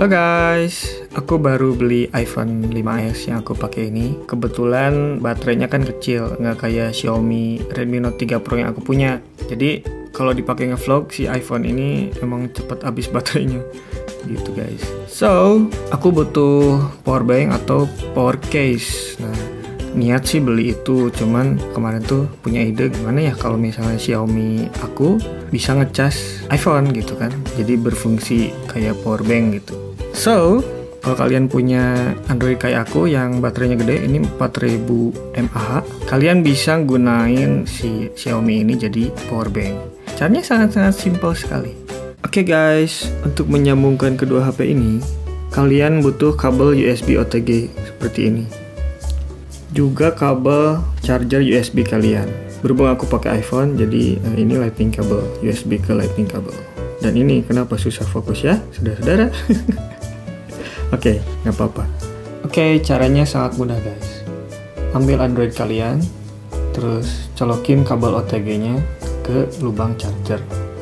Halo guys, aku baru beli iPhone 5s yang aku pakai ini. Kebetulan baterainya kan kecil, nggak kayak Xiaomi Redmi Note 3 Pro yang aku punya. Jadi kalau dipakai ngevlog si iPhone ini emang cepet habis baterainya gitu guys. So, aku butuh power bank atau power case. Nah, niat sih beli itu, cuman kemarin tuh punya ide gimana ya kalau misalnya Xiaomi aku bisa ngecas iPhone gitu kan, jadi berfungsi kayak power bank gitu. So, kalau kalian punya Android kayak aku yang baterainya gede, ini 4000 mAh, kalian bisa gunain si Xiaomi ini jadi power bank. Caranya sangat-sangat simpel sekali. Oke guys, untuk menyambungkan kedua HP ini, kalian butuh kabel USB OTG seperti ini. Juga kabel charger USB kalian. Berhubung aku pakai iPhone, jadi ini lightning kabel, USB ke lightning kabel. Dan ini kenapa susah fokus ya, saudara-saudara? Oke, nggak apa-apa. Oke, caranya sangat mudah guys. Ambil Android kalian, terus colokin kabel OTG-nya ke lubang charger.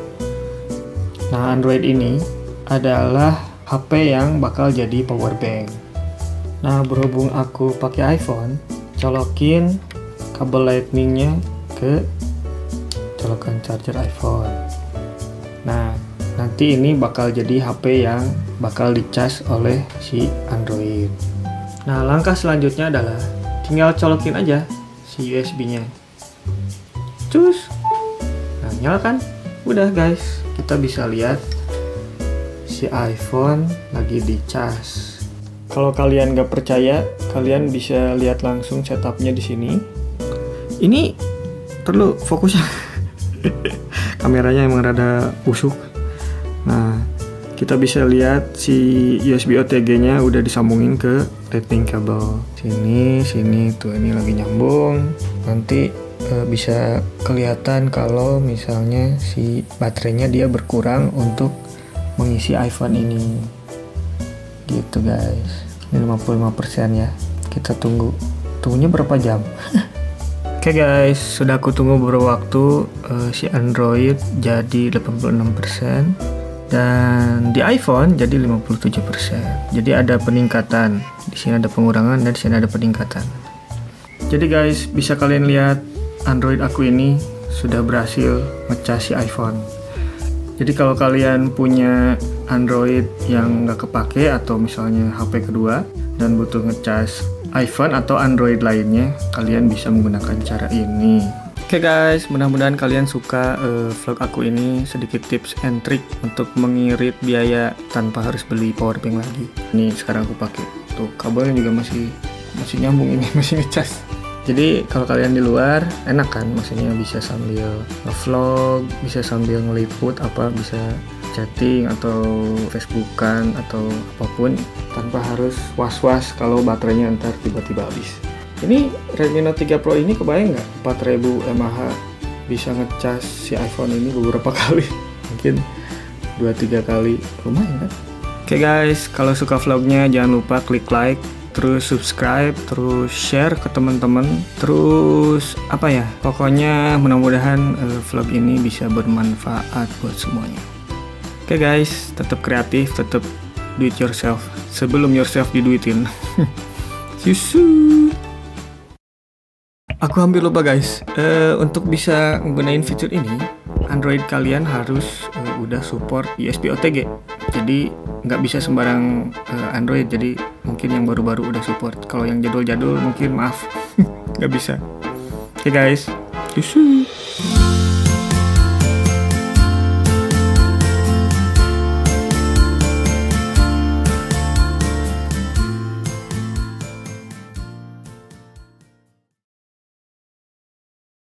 Nah, Android ini adalah HP yang bakal jadi power bank. Nah, berhubung aku pakai iPhone, colokin kabel lightning-nya ke colokan charger iPhone. Nah, nanti ini bakal jadi HP yang bakal dicas oleh si Android. Nah, langkah selanjutnya adalah tinggal colokin aja si USB-nya. Cus. Nah, nyala kan? Udah guys, kita bisa lihat si iPhone lagi dicas. Kalau kalian gak percaya, kalian bisa lihat langsung setupnya di sini. Ini perlu fokusnya. Kameranya emang rada busuk. Nah, kita bisa lihat si USB OTG-nya udah disambungin ke lightning kabel. Sini, tuh ini lagi nyambung. Nanti bisa kelihatan kalau misalnya si baterainya dia berkurang untuk mengisi iPhone ini. Gitu guys, ini 55% ya. Kita tunggunya berapa jam? Oke guys, sudah aku tunggu beberapa waktu, si Android jadi 86% dan di iPhone jadi 57%. Jadi ada peningkatan. Di sini ada pengurangan dan di sini ada peningkatan. Jadi guys, bisa kalian lihat Android aku ini sudah berhasil ngecas si iPhone. Jadi kalau kalian punya Android yang nggak kepake atau misalnya HP kedua dan butuh ngecas iPhone atau Android lainnya, kalian bisa menggunakan cara ini. Oke guys, mudah-mudahan kalian suka vlog aku ini, sedikit tips and trick untuk mengirit biaya tanpa harus beli power bank lagi. Ini sekarang aku pakai. Tuh kabelnya juga masih nyambung ini, masih ngecas. Jadi kalau kalian di luar enak kan, maksudnya bisa sambil nge-vlog, bisa sambil ngeliput bisa chatting atau Facebookan atau apapun tanpa harus was-was kalau baterainya ntar tiba-tiba habis. Ini Redmi Note 3 Pro ini kebayang nggak 4000 mAh bisa ngecas si iPhone ini beberapa kali, mungkin 2-3 kali, lumayan kan? Oke guys, kalau suka vlognya jangan lupa klik like, terus subscribe, terus share ke teman-teman, terus pokoknya mudah-mudahan vlog ini bisa bermanfaat buat semuanya. Oke guys, tetap kreatif, tetap do it yourself sebelum yourself diduitin. Susu. Aku hampir lupa guys, untuk bisa menggunakan fitur ini Android kalian harus udah support USB OTG. Jadi nggak bisa sembarang Android, jadi mungkin yang baru-baru udah support. Kalau yang jadul-jadul mungkin maaf nggak bisa. Oke guys, susu.